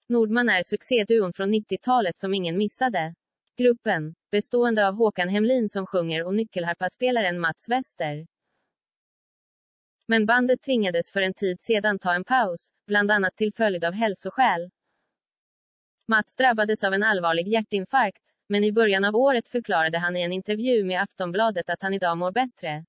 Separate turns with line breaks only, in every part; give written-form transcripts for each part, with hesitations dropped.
Nordman är succéduon från 90-talet som ingen missade. Gruppen, bestående av Håkan Hemlin som sjunger och nyckelharpaspelaren Mats Wester. Men bandet tvingades för en tid sedan ta en paus, bland annat till följd av hälsoskäl. Mats drabbades av en allvarlig hjärtinfarkt, men i början av året förklarade han i en intervju med Aftonbladet att han idag mår bättre.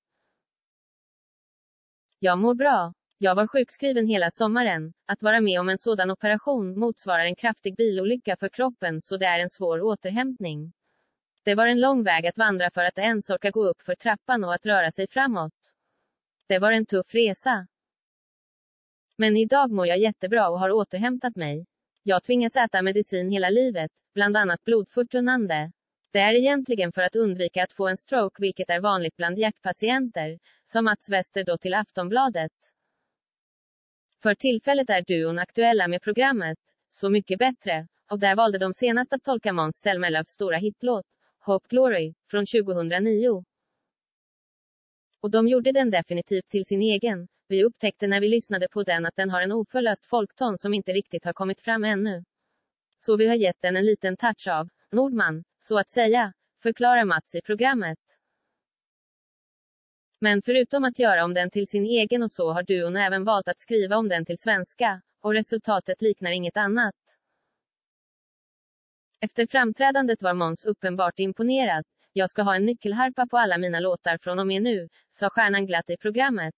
Jag mår bra. Jag var sjukskriven hela sommaren. Att vara med om en sådan operation motsvarar en kraftig bilolycka för kroppen, så det är en svår återhämtning. Det var en lång väg att vandra för att ens orka gå upp för trappan och att röra sig framåt. Det var en tuff resa. Men idag mår jag jättebra och har återhämtat mig. Jag tvingas äta medicin hela livet, bland annat blodförtunnande. Det är egentligen för att undvika att få en stroke, vilket är vanligt bland hjärtpatienter, sa Mats Wester då till Aftonbladet. För tillfället är duon aktuella med programmet Så mycket bättre, och där valde de senast att tolka Måns Zelmerlöws stora hitlåt Hope Glory från 2009. Och de gjorde den definitivt till sin egen. Vi upptäckte när vi lyssnade på den att den har en oförlöst folkton som inte riktigt har kommit fram ännu. Så vi har gett den en liten touch av Nordman, så att säga, förklarar Mats i programmet. Men förutom att göra om den till sin egen och så har duon även valt att skriva om den till svenska, och resultatet liknar inget annat. Efter framträdandet var Måns uppenbart imponerad. Jag ska ha en nyckelharpa på alla mina låtar från och med nu, sa stjärnan glatt i programmet.